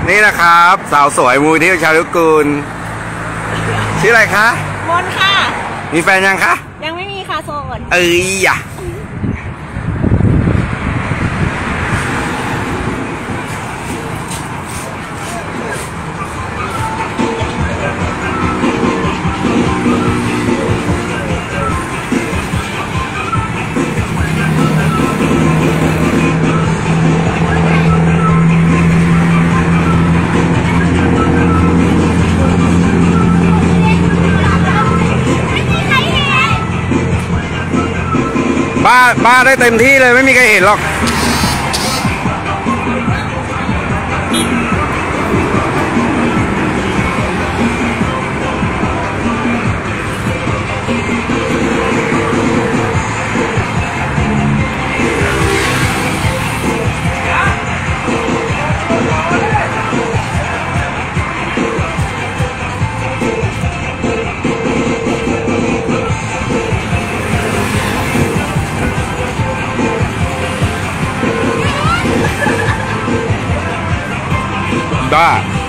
นี่นะครับสาวสวยมูที่ชาลุกูลชื่ออะไรคะมนค่ะมีแฟนยังคะยังไม่มีค่ะโสดอย่าบ้าได้เต็มที่เลยไม่มีใครเห็นหรอกบ้า